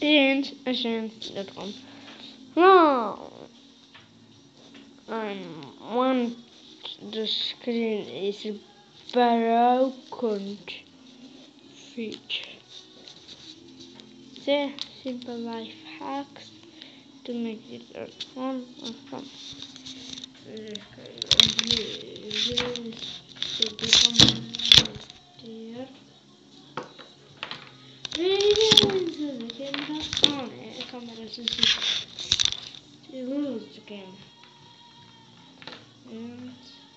Agent.com. No, I want the screen is broken. Feature. The simple life hacks to make it fun and fun. Camera lose again. And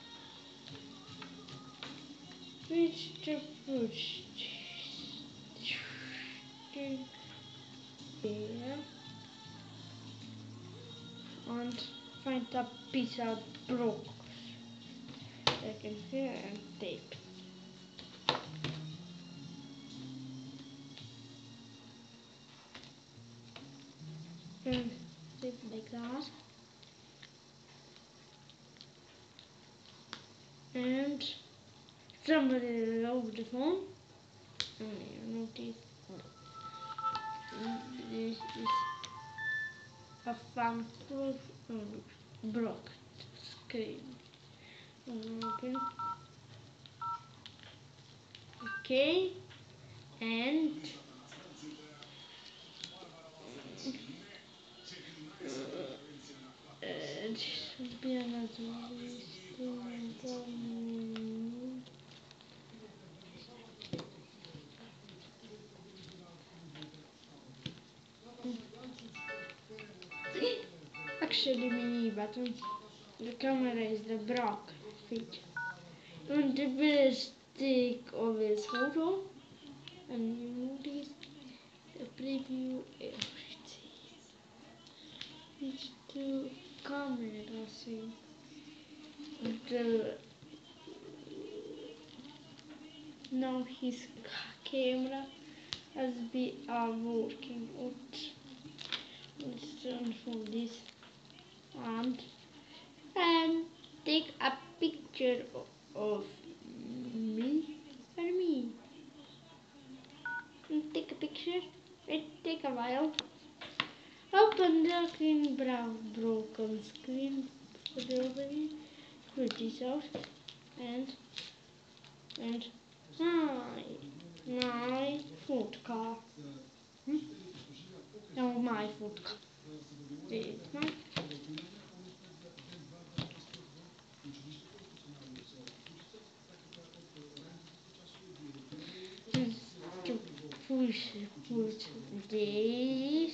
reach the bush. There. And find a piece of broke. Like in here and tape. And tape like that. And somebody over the phone. And you notice this is a fan broke screen. Open. Okay. And it should be another actually mini button. The camera is the broke feature. And the best take of this photo and you notice the preview everything. It's the camera thing. Now his camera has been working out. Let's turn from this and take a picture of me for me. And take a picture. It take a while. Open the screen broken screen for the opening. Put this out and my food car. No, my food car. It's my to push this.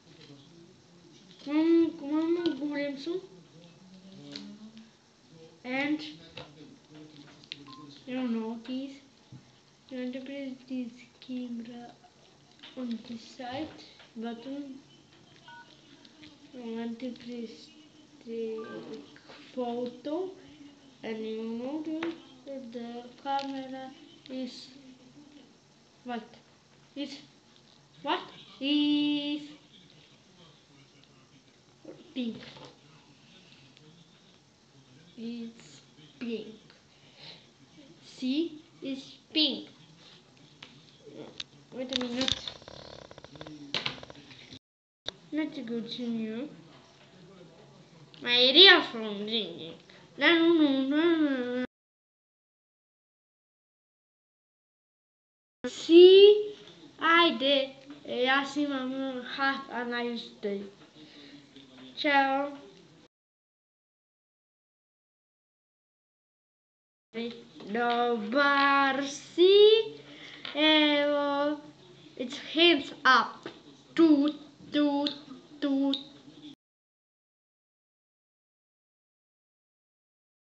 Mama Gulemsu and you notice you want to press this camera on this side button. You want to press the photo and you notice that the camera is what? Is what? Is pink. It's pink. See? It's pink. Wait a minute. Not to continue. My earphone ringing. No. See? I did. Yasim, have a nice day. Ciao. No, Barsi. It's hands up. Toot, toot.